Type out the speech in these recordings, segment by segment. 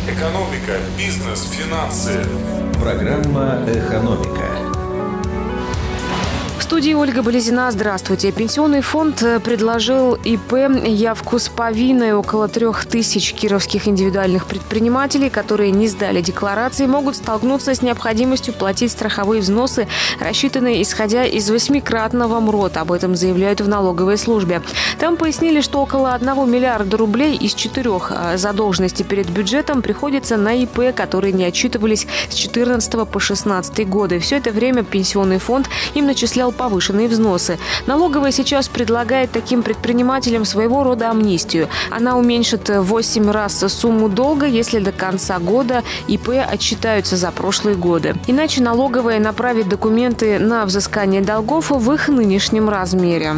Экономика, бизнес, финансы. Программа «Экономика». В студии Ольга Болезина. Здравствуйте. Пенсионный фонд предложил ИП явку с повинной. Около 3000 кировских индивидуальных предпринимателей, которые не сдали декларации, могут столкнуться с необходимостью платить страховые взносы, рассчитанные исходя из 8-кратного МРОТ. Об этом заявляют в налоговой службе. Там пояснили, что около 1 миллиарда рублей из 4 задолженностей перед бюджетом приходится на ИП, которые не отчитывались с 2014 по 2016 годы. Все это время пенсионный фонд им начислял повышенные взносы. Налоговая сейчас предлагает таким предпринимателям своего рода амнистию. Она уменьшит в 8 раз сумму долга, если до конца года ИП отчитаются за прошлые годы. Иначе налоговая направит документы на взыскание долгов в их нынешнем размере.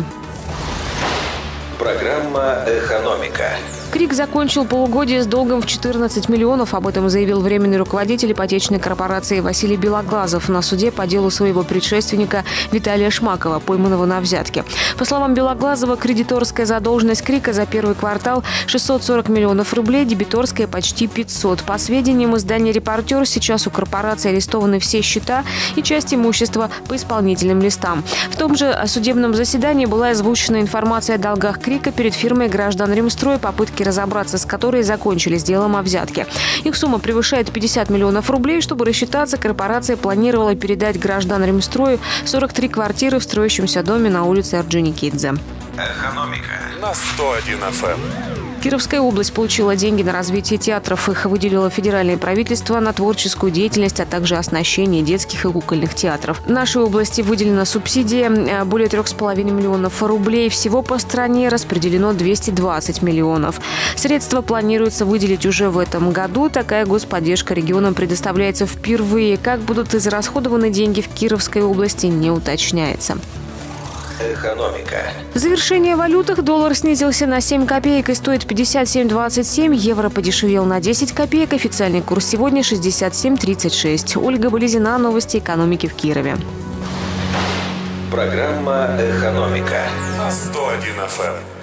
Программа «Экономика». КРИК закончил полугодие с долгом в 14 миллионов. Об этом заявил временный руководитель ипотечной корпорации Василий Белоглазов на суде по делу своего предшественника Виталия Шмакова, пойманного на взятке. По словам Белоглазова, кредиторская задолженность КРИКа за первый квартал 640 миллионов рублей, дебиторская почти 500. По сведениям издания «Репортер», сейчас у корпорации арестованы все счета и часть имущества по исполнительным листам. В том же судебном заседании была озвучена информация о долгах КРИКа перед фирмой «Граждан Ремстрой», попытки разобраться с которой закончились делом о взятке. Их сумма превышает 50 миллионов рублей. Чтобы рассчитаться, корпорация планировала передать «Граждан Ремстрою» 43 квартиры в строящемся доме на улице Орджоникидзе. «Экономика» На 101 FM. Кировская область получила деньги на развитие театров. Их выделило федеральное правительство на творческую деятельность, а также оснащение детских и кукольных театров. В нашей области выделена субсидия более 3,5 миллионов рублей. Всего по стране распределено 220 миллионов. Средства планируется выделить уже в этом году. Такая господдержка регионам предоставляется впервые. Как будут израсходованы деньги в Кировской области, не уточняется. «Экономика». В завершение о валютах: доллар снизился на 7 копеек и стоит 57,27. Евро подешевел на 10 копеек. Официальный курс сегодня 67,36. Ольга Болезина. Новости экономики в Кирове. Программа «Экономика». На 101 FM.